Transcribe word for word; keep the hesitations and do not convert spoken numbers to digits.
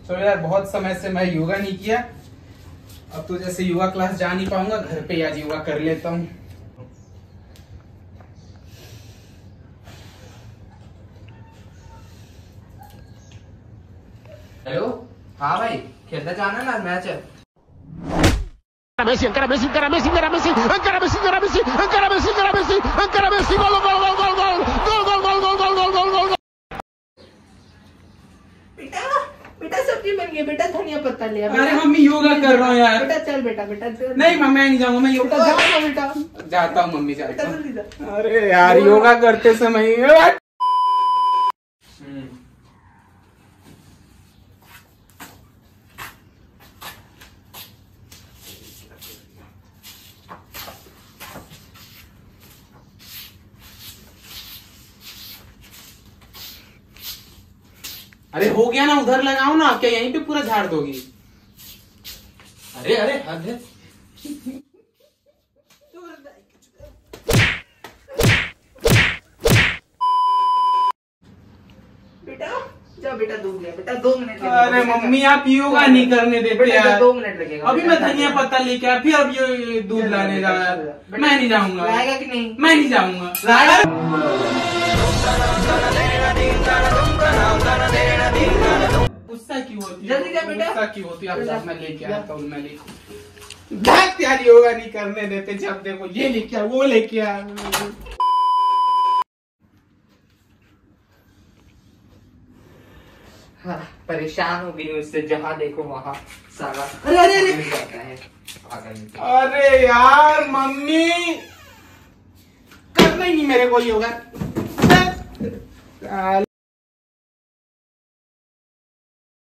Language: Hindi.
तो यार बहुत समय से मैं योगा नहीं किया, अब तो जैसे योगा क्लास जा नहीं पाऊंगा, घर पे आज योगा कर लेता हूँ। हेलो, हाँ भाई, खेलने जाना ना मैच है। Messi, encara Messi, encara Messi, encara Messi, encara Messi, encara Messi, encara Messi, encara Messi, encara Messi, gol, gol, gol, gol, gol, gol, gol, gol, gol, gol, gol, gol, gol। बेटा बेटा सब्जी बन गई बेटा, धनिया पत्ता लिया। अरे मम्मी योगा कर रहा हूँ यार। बेटा चल बेटा, बेटा चल। नहीं मम्मी मैं नहीं जाऊंगा, मैं योगा जाओ बेटा, जाता हूँ मम्मी, जाता हूँ। जल्दी जा। अरे यार योगा करते समय अरे हो गया ना, उधर लगाओ ना, क्या यहीं पे पूरा झाड़ दोगी? अरे अरे हद है। बेटा जाओ बेटा, दूध लिया बेटा, दो मिनट लगेगा। अरे मम्मी आप योगा नहीं करने देते यार। दो मिनट लगेगा। अभी मैं धनिया पत्ता लेके आया, फिर अब ये दूध लाने जा रहा है। मैं नहीं जाऊंगा। लाएगा कि नहीं? मैं नहीं जाऊंगा। गुस्सा क्यों होती है? जल्दी जा बेटा। गुस्सा क्यों होती है? अब मैं लेके आता हूँ, मैं लेके धत यार योगा नहीं करने देते, जब देखो ये लेके आ वो लेके आ। हाँ, परेशान हो गई हूँ उससे, जहाँ देखो वहाँ सारा। अरे अरे अरे मिल जाता है। अरे यार मम्मी करना ही नहीं मेरे को योगा।